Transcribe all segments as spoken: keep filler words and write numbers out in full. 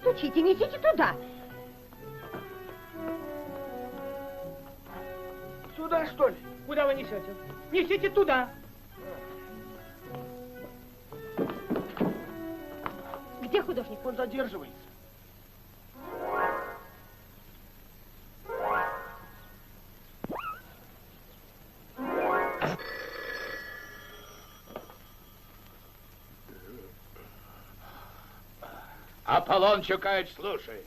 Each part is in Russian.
стучите, несите туда. Сюда, что ли? Куда вы несете? Несите туда. Где художник? Он задерживается. Аполлон Чукаевич, слушай.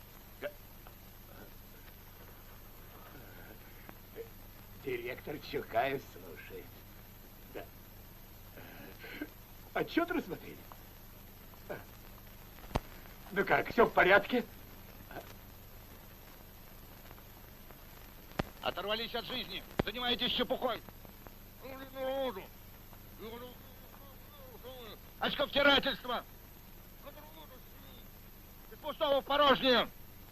Директор Чукаев слушает. Да. Отчет рассмотрели? Ну как, все в порядке? Оторвались от жизни, занимаетесь чепухой. Очковтирательство. Из пустого в порожнее.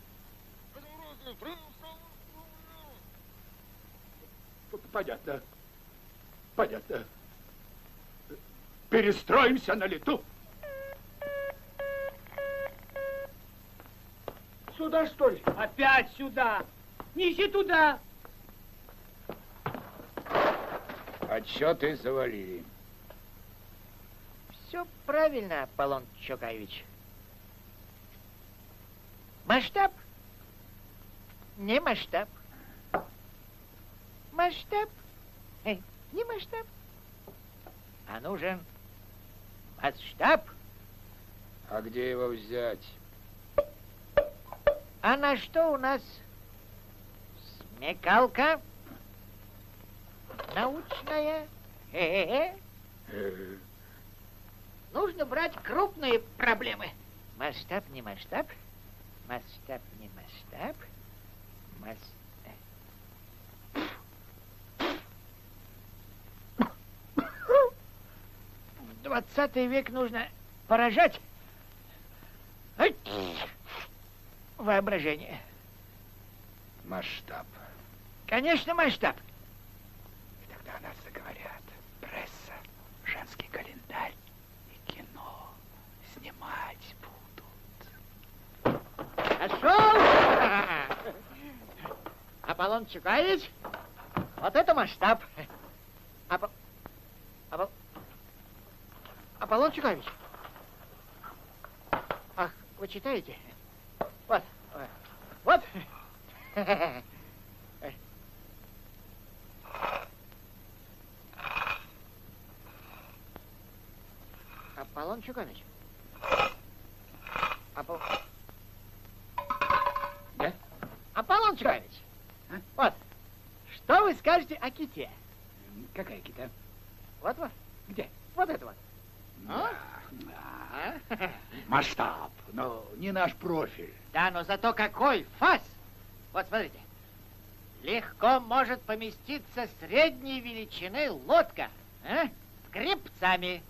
Понятно. Понятно. Перестроимся на лету. Сюда, что ли? Опять сюда. Неси туда. Отчеты завалили. Все правильно, Аполлон Чукаевич. Масштаб? Не масштаб. Масштаб? Эй, не масштаб. А нужен масштаб. А где его взять? А на что у нас смекалка? Научная? Хе-хе-хе. Нужно брать крупные проблемы. Масштаб не масштаб. Масштаб не масштаб. Масштаб. В двадцатый век нужно поражать воображение. Масштаб. Конечно, масштаб. И тогда о нас заговорят. Пресса, женский календарь и кино. Снимать будут. Пошел! Аполлон Чукаевич, вот это масштаб. Апо... Апо... Аполлон Чукаевич. Ах, вы читаете? Вот, вот. Аполлон Чукаевич. Апол... Да? Аполлон Чукаевич. А? Вот. Что вы скажете о ките? Какая кита? Вот вот. Где? Вот это вот. Да, да. Масштаб, но не наш профиль. Да, но зато какой фас! Вот смотрите. Легко может поместиться средней величины лодка. А? С гребцами.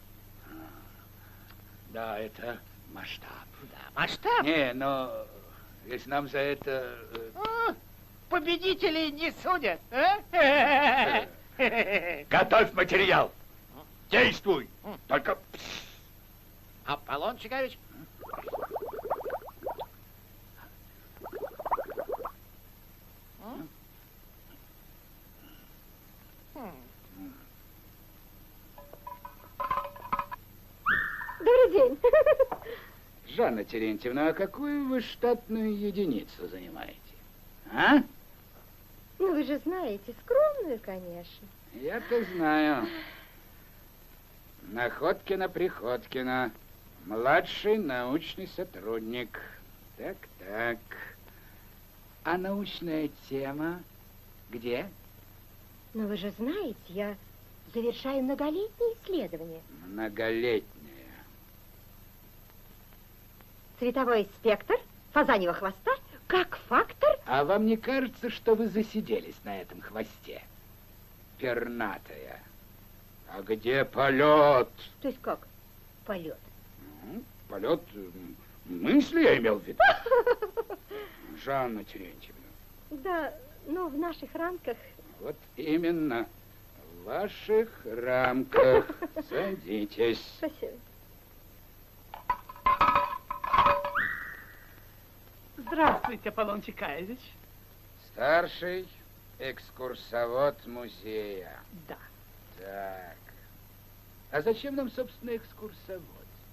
Да, это масштаб. Да, масштаб. Не, но если нам за это... А, победителей не судят. А? Готовь материал. Действуй. Только... Аполлон Чукаевич. Добрый день. Жанна Терентьевна, а какую вы штатную единицу занимаете? А? Ну, вы же знаете, скромную, конечно. Я-то знаю. Находкина-Приходкина. Младший научный сотрудник. Так, так. А научная тема где? Но вы же знаете, я завершаю многолетние исследования. Многолетняя. Цветовой спектр фазаньего хвоста как фактор... А вам не кажется, что вы засиделись на этом хвосте? Пернатая. А где полет? То есть как полет? Ну, полет мысли я имел в виду. Жанна Терентьевна. Да, но в наших рамках... Вот именно. В ваших рамках. Садитесь. Спасибо. Здравствуйте, Аполлон Чекаевич. Старший экскурсовод музея. Да. Так. А зачем нам, собственно, экскурсовод?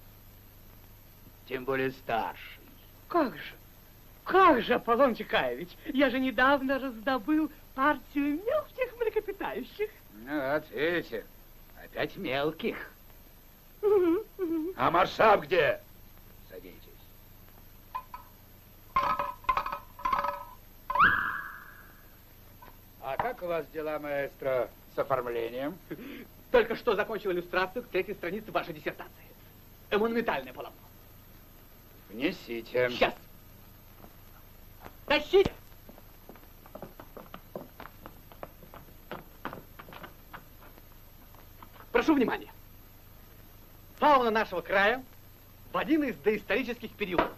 Тем более старший. Как же? Как же, Аполлон Чекаевич? Я же недавно раздобыл партию мелких млекопитающих. Ну вот, видите, опять мелких. А масштаб где? Садитесь. А как у вас дела, маэстро, с оформлением? Только что закончил иллюстрацию к третьей странице вашей диссертации. Монументальное полотно. Внесите. Сейчас. Тащите. Прошу внимания. Фауна нашего края в один из доисторических периодов.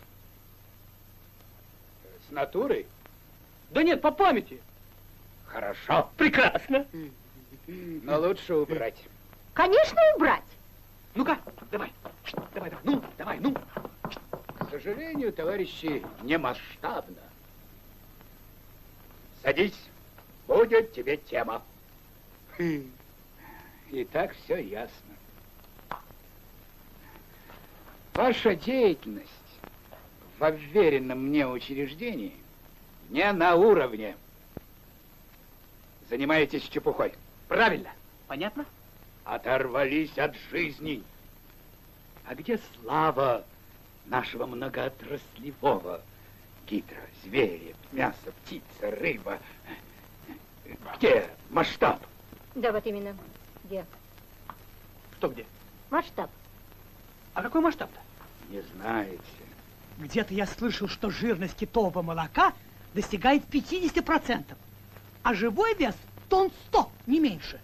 С натурой? Да нет, по памяти. Хорошо. Прекрасно. Но лучше убрать. Конечно, убрать. Ну-ка, давай. Давай, давай. Ну, давай, ну. К сожалению, товарищи, не масштабно. Садись, будет тебе тема. И так все ясно. Ваша деятельность в уверенном мне учреждении не на уровне. Занимаетесь чепухой. Правильно. Понятно? Оторвались от жизни. А где слава нашего многоотраслевого? Гидра, звери, мясо, птица, рыба. Где масштаб? Да, вот именно. Где? Что где? Масштаб. А какой масштаб-то? Не знаете. Где-то я слышал, что жирность китового молока достигает пятидесяти процентов, а живой вес тонн сто, не меньше.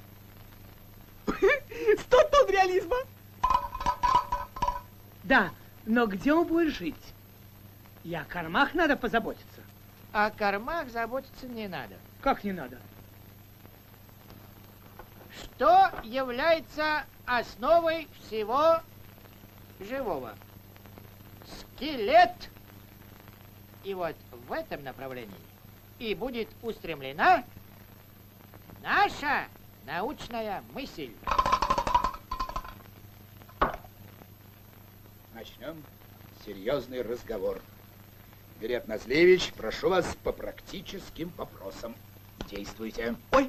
Сто тонн реализма. Да, но где он будет жить? И о кормах надо позаботиться. О кормах заботиться не надо. Как не надо? Что является основой всего живого? Скелет. И вот в этом направлении и будет устремлена наша научная мысль. Начнем серьезный разговор. Берет Назлевич, прошу вас по практическим вопросам. Действуйте. Ой,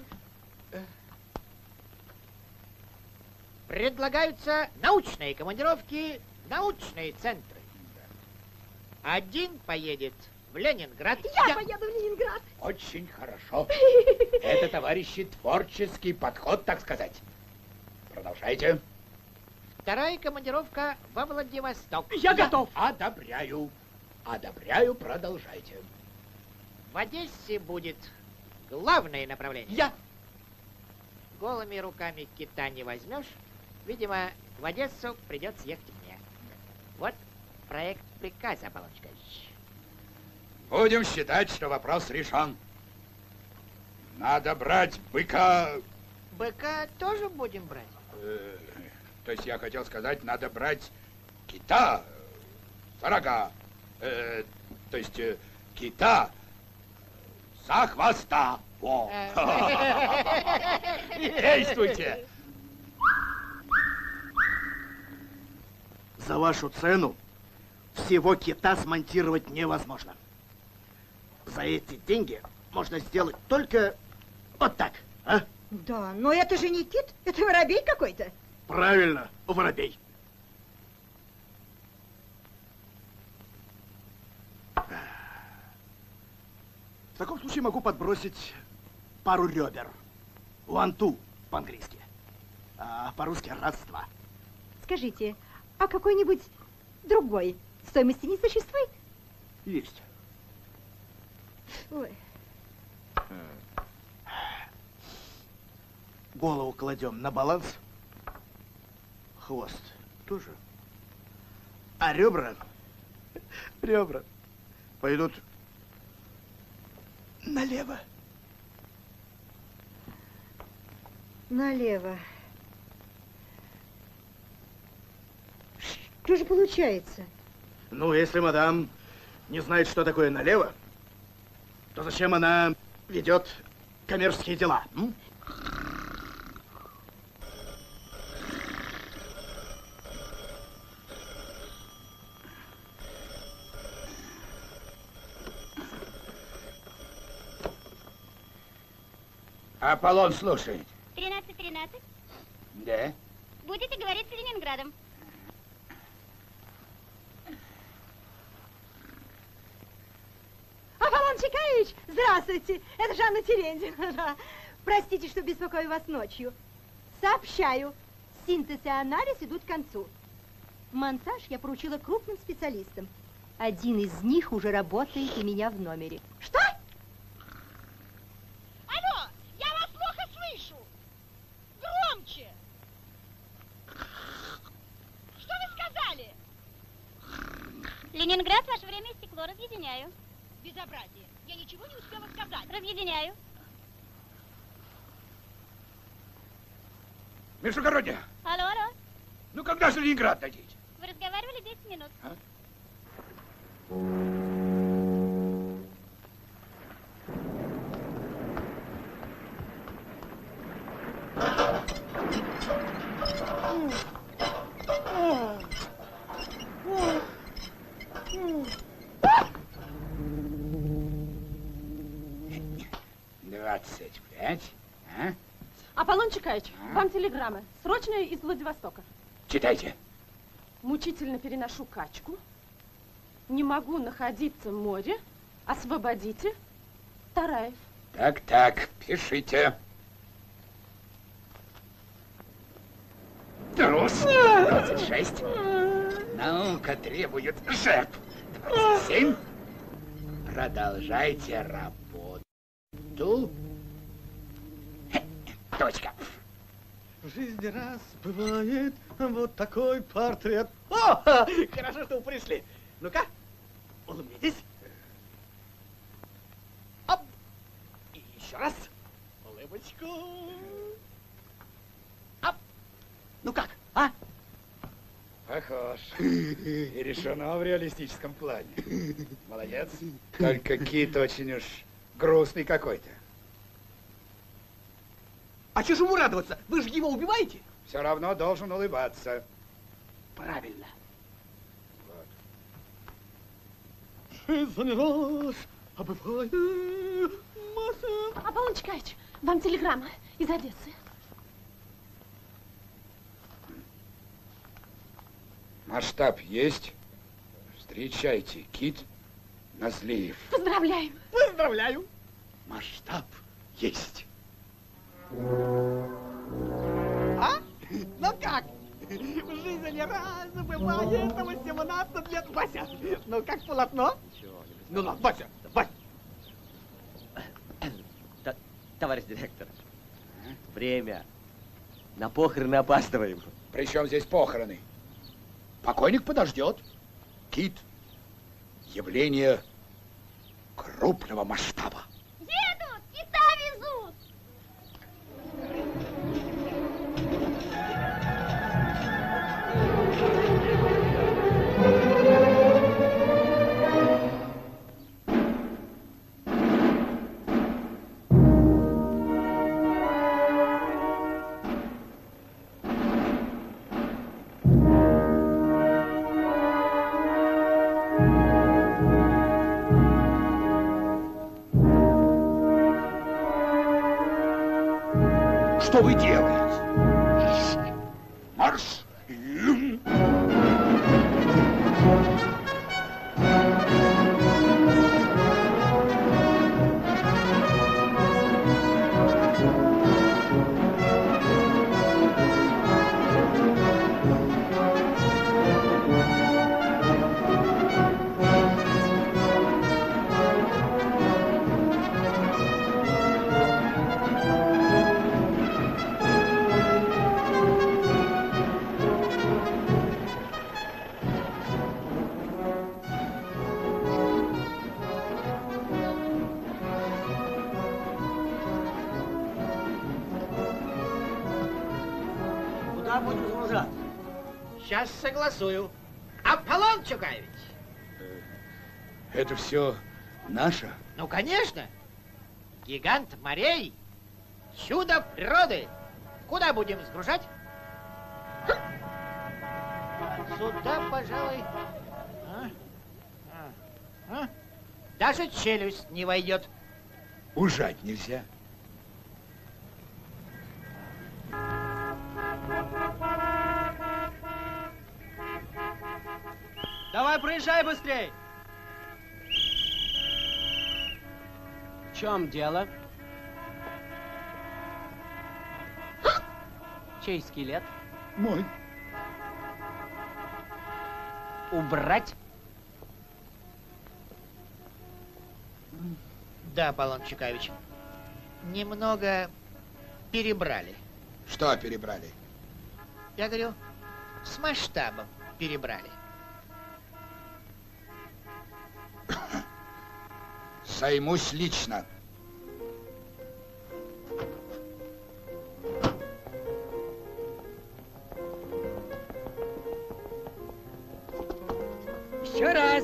Предлагаются научные командировки в научные центры. Один поедет в Ленинград. Я, поеду в Ленинград. Очень хорошо. Это, товарищи, творческий подход, так сказать. Продолжайте. Вторая командировка во Владивосток. я готов. Одобряю. Одобряю, продолжайте. В Одессе будет главное направление. Я. Голыми руками кита не возьмешь. Видимо, в Одессу придется ехать мне. Вот проект приказа, Аполлон Чекаевич. Будем считать, что вопрос решен. Надо брать быка... Быка тоже будем брать? Э, то есть я хотел сказать, надо брать кита за рога. Э, то есть э, кита за хвоста. Во. Действуйте. За вашу цену всего кита смонтировать невозможно. За эти деньги можно сделать только вот так, а? Да, но это же не кит, это воробей какой-то. Правильно, воробей. В таком случае могу подбросить пару ребер. One, two по-английски. А по-русски раз-два. Скажите, а какой-нибудь другой стоимости не существует? Есть. Ой. Голову кладем на баланс. Хвост тоже. А ребра, ребра пойдут налево. Налево. Что же получается? Ну, если мадам не знает, что такое налево, то зачем она ведет коммерческие дела? М? Аполлон слушает. тринадцать тринадцать. Да. Будете говорить с Ленинградом. Аполлон Чекаевич, здравствуйте. Это Жанна Терентьевна. Простите, что беспокою вас ночью. Сообщаю, синтез и анализ идут к концу. Монтаж я поручила крупным специалистам. Один из них уже работает у меня в номере. Что? Алло, я вас плохо слышу. Громче. Что вы сказали? Ленинград, ваше время истекло. Разъединяю. Безобразие. Я ничего не успела сказать. Разъединяю. Междугородняя, Алло, алло. ну когда же Ленинград дадите? Вы разговаривали десять минут. А? Двадцать пять, а? Аполлон Чекаевич, А? вам телеграмма. Срочная из Владивостока. Читайте. Мучительно переношу качку. Не могу находиться в море. Освободите. Тараев. Так, так, пишите. Трус. двадцать шесть. Наука требует жертв. двадцать семь. Продолжайте работу. Точка. В жизни раз бывает вот такой портрет. О, хорошо, что вы пришли. Ну-ка, улыбнитесь. Оп. И еще раз. Улыбочку. Оп. Ну как, а? Похож. И решено в реалистическом плане. Молодец. Только кит очень уж грустный какой-то. А что же ему радоваться? Вы же его убиваете? Все равно должен улыбаться. Правильно. Жизнь раз, а бывает масса. Аполлон Чекаевич, вам телеграмма из Одессы. Масштаб есть. Встречайте, кит Назлиев. Поздравляем. Поздравляю. Масштаб есть. А? Ну как? В жизни раз бывает восемнадцать лет. Вася, ну как полотно? Ну ладно, Вася, Вася. Товарищ директор, время. На похороны опаздываем. Причем здесь похороны? Покойник подождет. Кит. Явление крупного масштаба. Едут, кита везут. Что вы делаете? Марш! Куда будем загружать? Сейчас согласую. Аполлон Чекаевич. Это все наше? Ну, конечно. Гигант морей. Чудо природы. Куда будем сгружать? Сюда, пожалуй. А? А? А? Даже челюсть не войдет. Ужать нельзя. Давай, проезжай быстрей. В чем дело? Чей скелет? Мой. Убрать? Да, Аполлон Чекавич. Немного перебрали. Что перебрали? Я говорю, с масштабом перебрали. Займусь лично. Еще раз.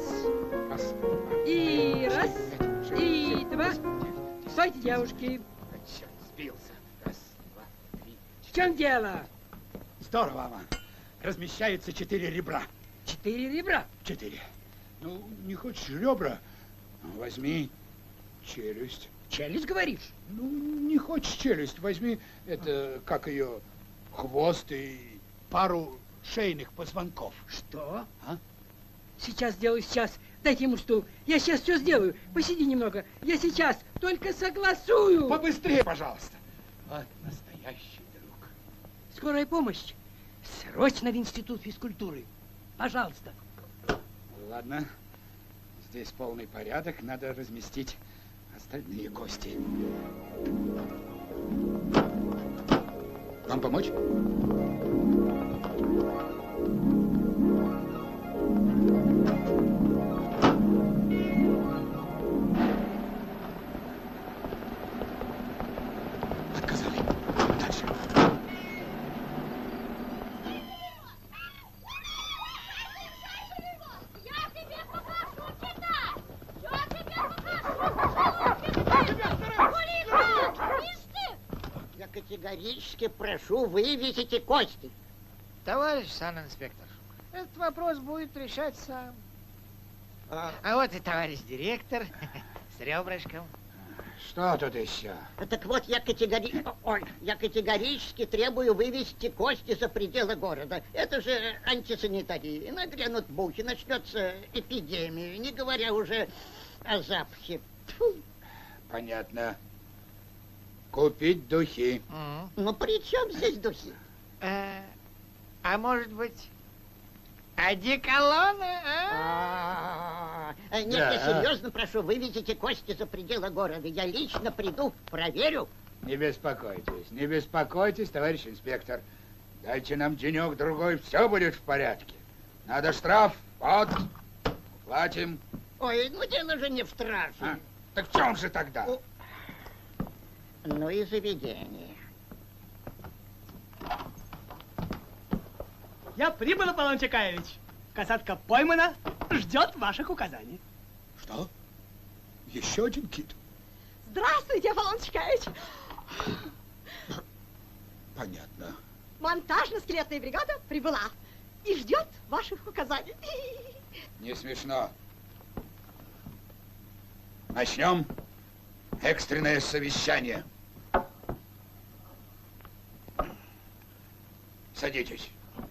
И раз, и два. Стойте, девушки. Сбился. Раз, два, три. В чем дело? Здорово, Аман. Размещаются четыре ребра. Четыре ребра? Четыре. Ну, не хочешь ребра? Возьми челюсть. Челюсть, говоришь? Ну, не хочешь челюсть, возьми это, как ее, хвост и пару шейных позвонков. Что? А? Сейчас сделаю, сейчас. Дайте ему стул. Я сейчас все сделаю. Посиди немного. Я сейчас только согласую. Побыстрее, пожалуйста. Вот настоящий друг. Скорая помощь. Срочно в институт физкультуры. Пожалуйста. Ладно. Здесь полный порядок. Надо разместить остальные кости. Вам помочь? Отказали. Дальше. Я категорически прошу вывезите кости. Товарищ санинспектор, этот вопрос будет решать сам. А, а вот и товарищ директор с ребрышком. Что тут еще? Так вот, я, категори... Ой, я категорически требую вывести кости за пределы города. Это же антисанитария. Нагрянут мухи, начнется эпидемия, не говоря уже о запахе. Тьфу. Понятно. Купить духи. Mm. Ну, при чем здесь духи? А, а может быть, одеколоны, а? А, нет, Да. я серьезно прошу, вывезите кости за пределы города. Я лично приду, проверю. Не беспокойтесь, не беспокойтесь, товарищ инспектор. Дайте нам денек-другой, все будет в порядке. Надо штраф, вот, платим. Ой, ну дело же не в штрафе. А? Так в чем же тогда? О. Ну и заведение. Я прибыл, Аполлон Чекаевич. Касатка поймана, ждет ваших указаний. Что? Еще один кит? Здравствуйте, Аполлон Чекаевич. Понятно. Монтажно-скелетная бригада прибыла и ждет ваших указаний. Не смешно. Начнем экстренное совещание. Садитесь.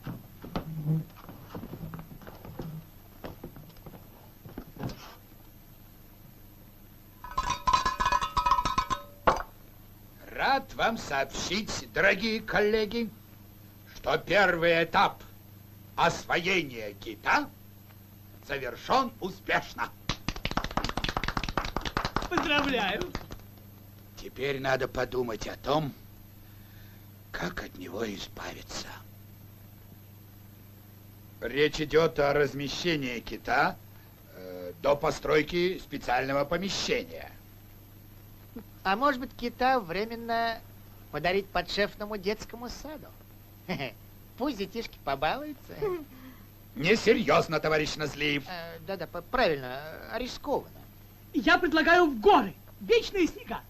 Рад вам сообщить, дорогие коллеги, что первый этап освоения кита завершен успешно. Поздравляю. Теперь надо подумать о том, как от него избавиться. Речь идет о размещении кита э, до постройки специального помещения. А может быть, кита временно подарить подшефному детскому саду? Пусть детишки побалуются. Несерьезно, товарищ Назлиев. Э, Да-да, п- правильно, э, рискованно. Я предлагаю в горы. Вечные снега.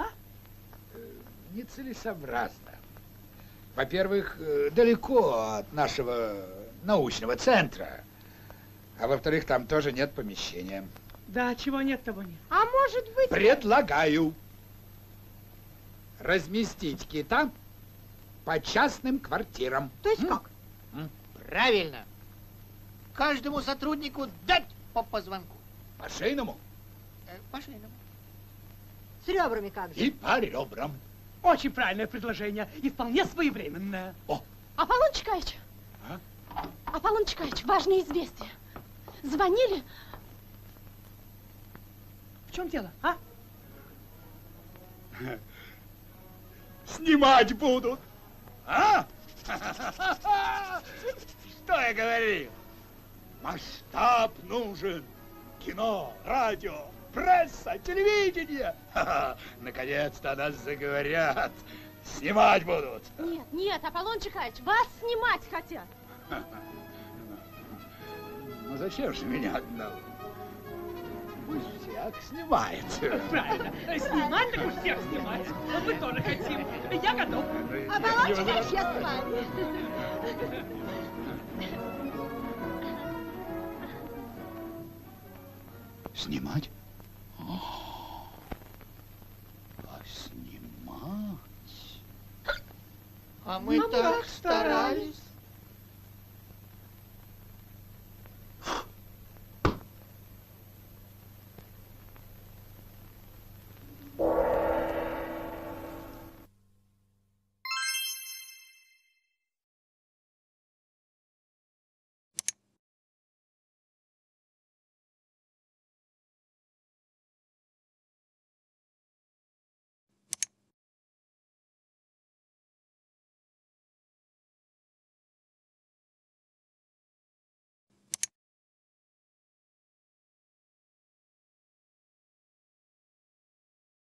Нецелесообразно. Во-первых, э, далеко от нашего научного центра. А во-вторых, там тоже нет помещения. Да, чего нет, того нет. А может быть... Предлагаю разместить кита по частным квартирам. То есть как? Правильно. Каждому сотруднику дать по позвонку. По шейному Э, По шейному. С ребрами как же? и по ребрам. Очень правильное предложение и вполне своевременное. Аполлон Чекаевич! А? Аполлон Чекаевич, важное известие. Звонили. В чем дело, а? Снимать будут. А? Что я говорил? Масштаб нужен. Кино, радио, пресса, телевидение. Ха-ха. Наконец-то о нас заговорят. Снимать будут. Нет, нет, Аполлон Чекаевич, вас снимать хотят. Ну зачем же меня одного? Пусть всяк снимает. Правильно. Снимать, так уж всех снимать. Вот мы тоже хотим. Я готов. Аполлон Чекаевич, я с вами. Снимать? А снимать? А мы так старались.